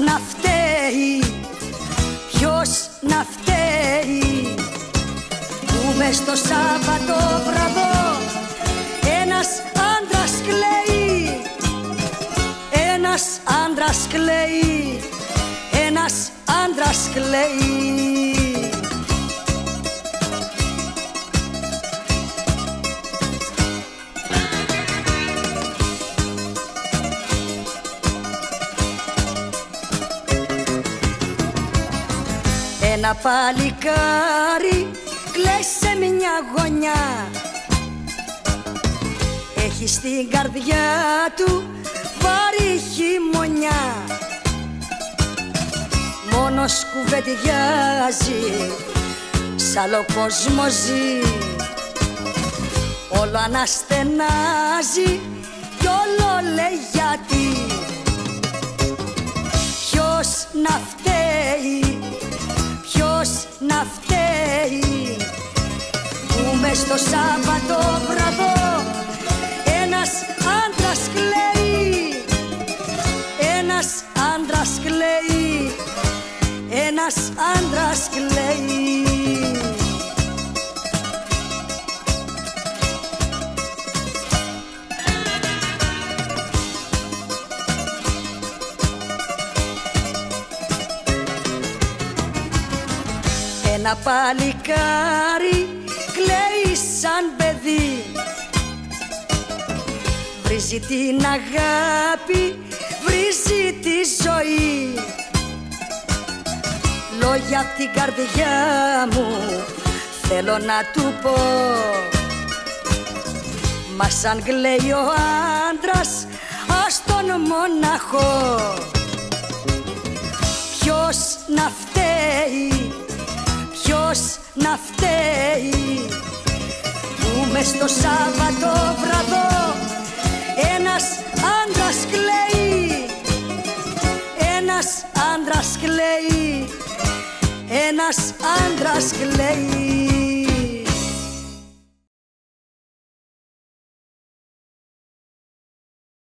να φταίει, ποιος να φταίει που μες στο Σαββατόβραδο ένας άντρας κλαίει, ένας άντρας κλαίει, ένας άντρας κλαίει. Ένα παλικάρι κλαις σε μια γωνιά, έχει στην καρδιά του βαρύ χειμωνιά. Μόνος κουβεντιάζει, σ' άλλο κόσμο ζει, όλο αναστενάζει κι όλο λέει γιατί. Ποιος να φταίει, ποιος να φταίει που μες στο Σαββατόβραδο ένας άντρας κλαίει, ένας άντρας κλαίει, ένας άντρας κλαίει. Ένα παλικάρι κλαίει σαν παιδί, βρίζει την αγάπη, βρίζει τη ζωή. Λόγια απ' την καρδιά μου θέλω να του πω, μα σαν κλαίει ο άντρας ας τον μοναχό. Ποιος να φταίει, ποιος να φταίει που μες στο Σαββατόβραδο ένας άντρας κλαίει, ένας άντρας κλαίει, ένας άντρας κλαίει.